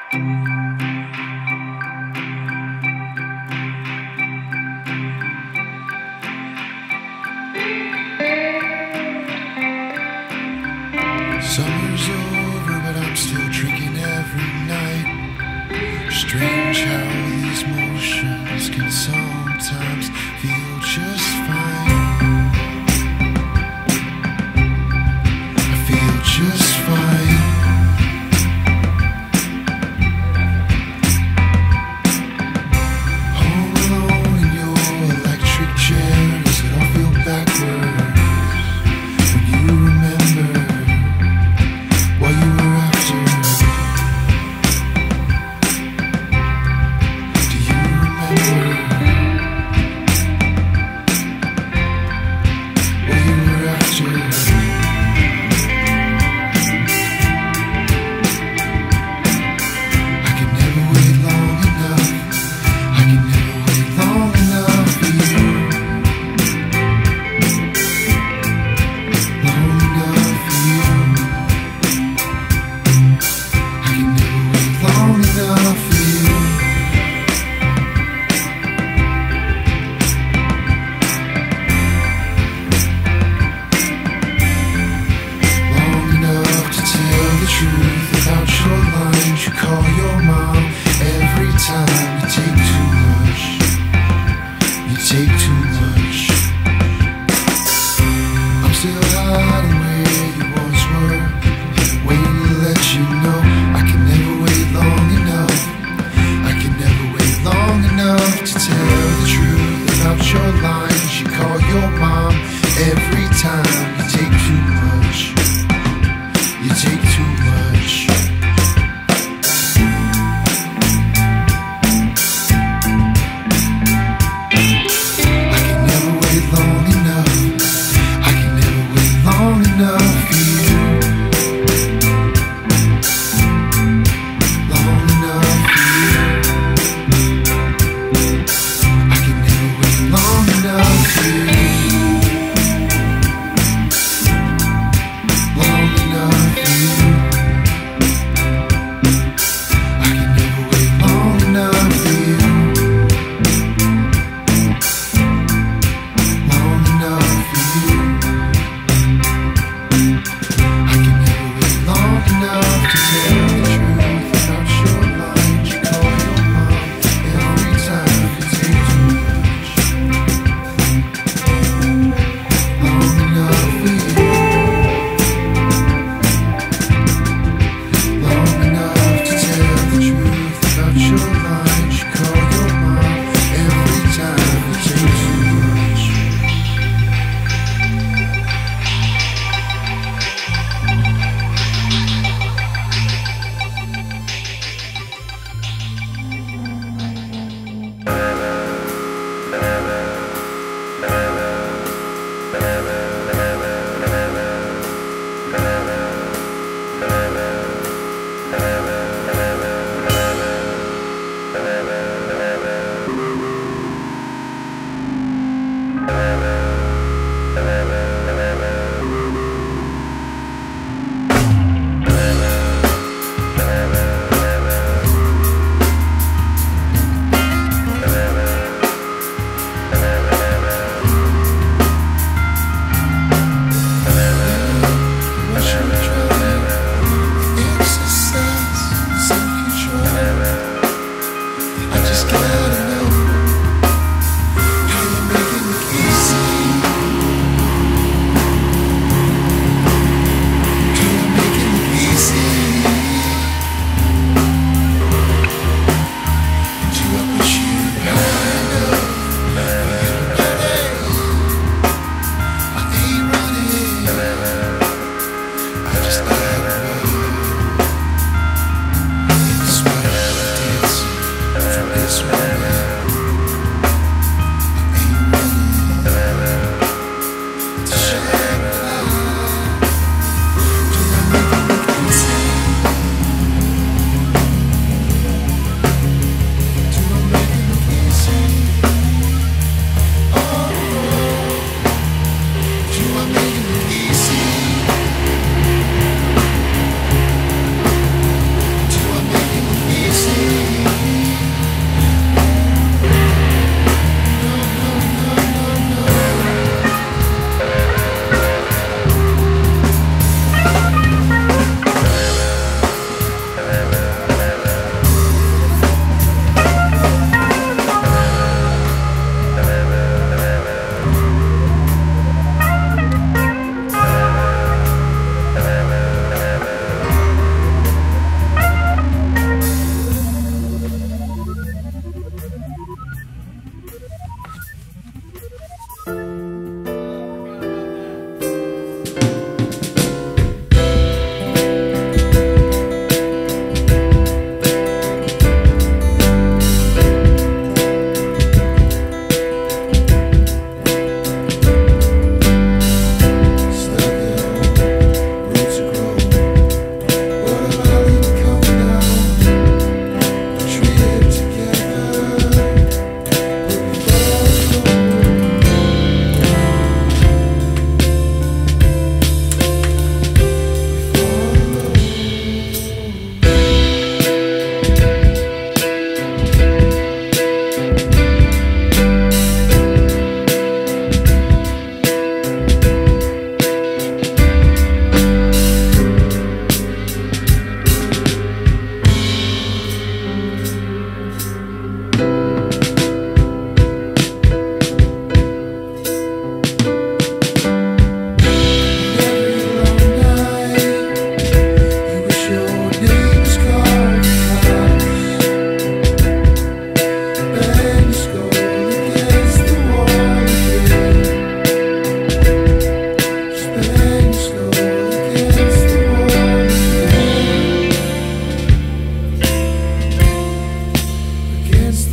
Summer's over, but I'm still drinking every night. Strange how these motions can sometimes feel just fine. I feel just fine. Home alone in your electric chair, does it all feel backwards when you remember what you were after? Do you remember what you were after? I can never wait long enough. I can never wait long enough for you. Long enough for you. I can never wait long enough for you. Long enough to tell the truth about your lines. You call your mom every time you take too much. You take too much. I'm still hiding where you once were, waiting to let you know I can never wait long enough. I can never wait long enough to tell the truth about your lines. You call your mom every time you take too much. You take too much. I can never wait long enough. I can never wait long enough for you. Long enough for you. I can never wait long enough for you. Long enough for you. I can never wait long enough for you. Long enough for you. I can never wait long enough to tell the truth about your lines. You call your mom every time you take too much. Long enough for you. Long enough to tell the truth about your lines. You call your mom every time you take too much. This one.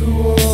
the wall.